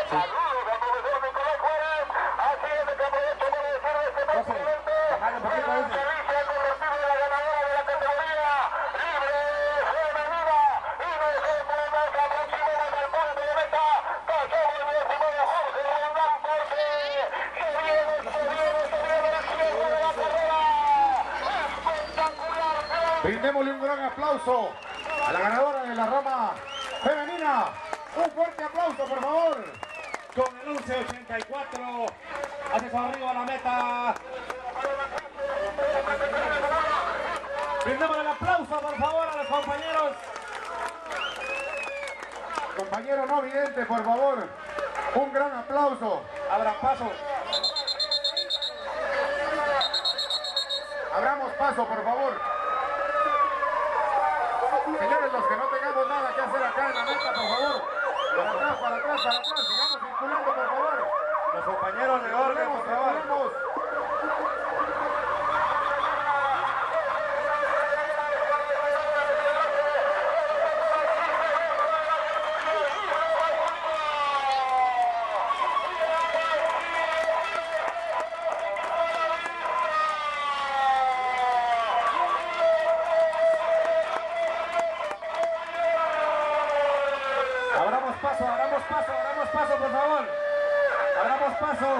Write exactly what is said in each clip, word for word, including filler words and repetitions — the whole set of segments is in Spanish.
Saludos al profesor Nicolás Juárez. Así es, que aprovecho para decir este paso siguiente. Bajale un poquito a ese. Alicia convertido en la ganadora de la categoría libre femenina. Y nosotros nos aproximamos al punto de meta. Pasamos mi estimado Jorge Rondán porque se viene, se viene, se viene el cierre de la carrera. Espectacular. Brindémosle un gran aplauso a la ganadora de la rama femenina. Un fuerte aplauso, por favor. Con el once ochenta y cuatro, hace su arriba a la meta. Brindemos el aplauso, por favor, a los compañeros. Compañero no vidente, por favor. Un gran aplauso. Abran paso. Abramos paso, por favor. Señores, los que no tengamos nada que hacer acá en la meta, por favor. Para atrás, para atrás, para atrás. Sigamos circulando, por favor. Los compañeros de orden, por favor. Circulemos. Abramos paso, abramos paso, abramos paso, por favor. Abramos paso.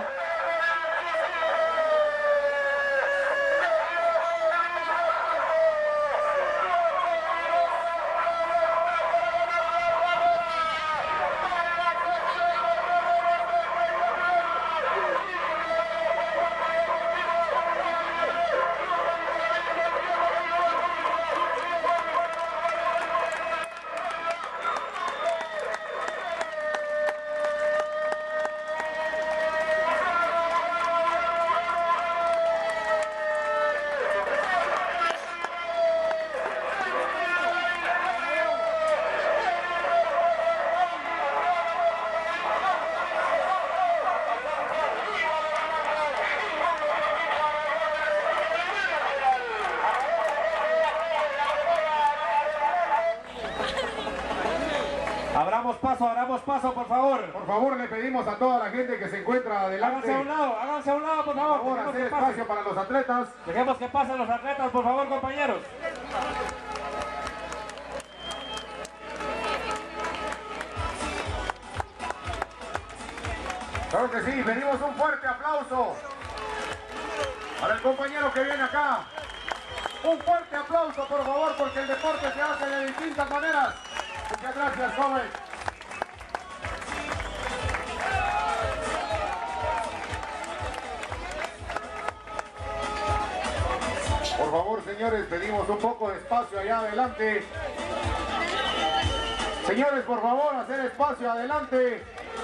Abramos paso, abramos paso, por favor. Por favor, le pedimos a toda la gente que se encuentra adelante. Háganse a un lado, háganse a un lado, por favor. Por favor, Dejemos hacer que pase. espacio para los atletas. Dejemos que pasen los atletas, por favor, compañeros. Claro que sí, pedimos un fuerte aplauso para el compañero que viene acá. Un fuerte aplauso, por favor, porque el deporte se hace de distintas maneras. Muchas gracias, joven. Por favor, señores, pedimos un poco de espacio allá adelante. Señores, por favor, hacer espacio adelante.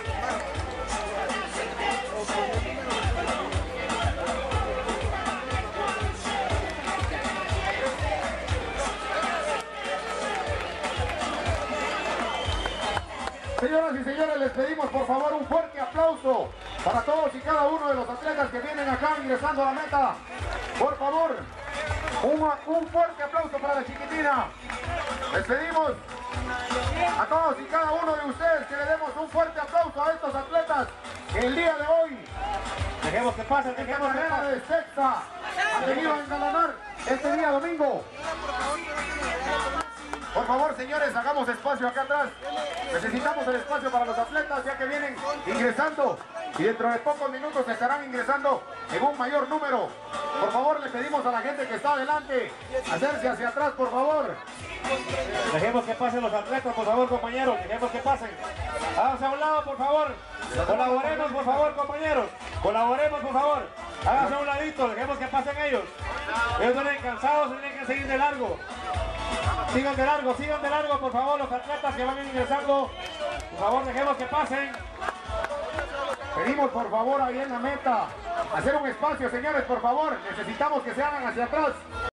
Señoras y señores, les pedimos por favor un fuerte aplauso para todos y cada uno de los atletas que vienen acá ingresando a la meta. Por favor, un, un fuerte aplauso para la chiquitina. Les pedimos a todos y cada uno de ustedes que le demos un fuerte aplauso a estos atletas que el día de hoy, Dejemos que pasen, en dejemos que carrera pasen. de sexta, han venido a engalanar este día domingo. Por favor, señores, hagamos espacio acá atrás. Necesitamos el espacio para los atletas ya que vienen ingresando y dentro de pocos minutos estarán ingresando en un mayor número. Por favor, le pedimos a la gente que está adelante hacerse hacia atrás, por favor. Dejemos que pasen los atletas, por favor, compañeros. Dejemos que pasen. Háganse a un lado, por favor. Colaboremos, por favor, compañeros. Colaboremos, por favor. Háganse a un ladito. Dejemos que pasen ellos. Ellos vienen cansados y tienen que seguir de largo. Sigan de largo, sigan de largo, por favor, los atletas que van ingresando. Por favor, dejemos que pasen. Pedimos por favor ahí en la meta hacer un espacio, señores, por favor. Necesitamos que se hagan hacia atrás.